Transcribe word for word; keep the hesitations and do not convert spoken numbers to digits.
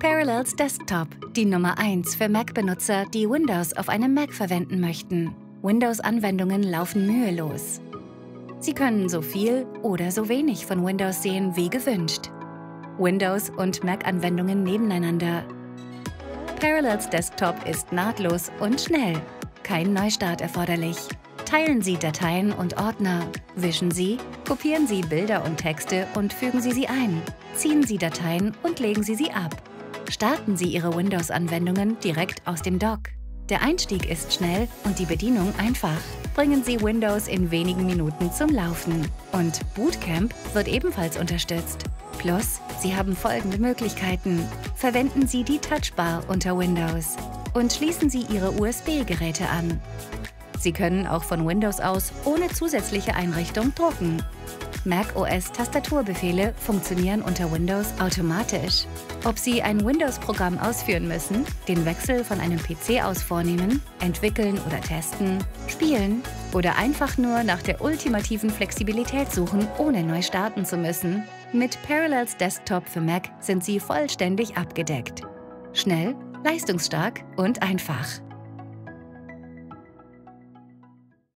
Parallels Desktop, die Nummer eins für Mac-Benutzer, die Windows auf einem Mac verwenden möchten. Windows-Anwendungen laufen mühelos. Sie können so viel oder so wenig von Windows sehen wie gewünscht. Windows- und Mac-Anwendungen nebeneinander. Parallels Desktop ist nahtlos und schnell. Kein Neustart erforderlich. Teilen Sie Dateien und Ordner. Wischen Sie, kopieren Sie Bilder und Texte und fügen Sie sie ein. Ziehen Sie Dateien und legen Sie sie ab. Starten Sie Ihre Windows-Anwendungen direkt aus dem Dock. Der Einstieg ist schnell und die Bedienung einfach. Bringen Sie Windows in wenigen Minuten zum Laufen. Und Bootcamp wird ebenfalls unterstützt. Plus, Sie haben folgende Möglichkeiten. Verwenden Sie die Touchbar unter Windows und schließen Sie Ihre U S B-Geräte an. Sie können auch von Windows aus ohne zusätzliche Einrichtung drucken. macOS-Tastaturbefehle funktionieren unter Windows automatisch. Ob Sie ein Windows-Programm ausführen müssen, den Wechsel von einem P C aus vornehmen, entwickeln oder testen, spielen oder einfach nur nach der ultimativen Flexibilität suchen, ohne neu starten zu müssen, mit Parallels Desktop für Mac sind Sie vollständig abgedeckt. Schnell, leistungsstark und einfach.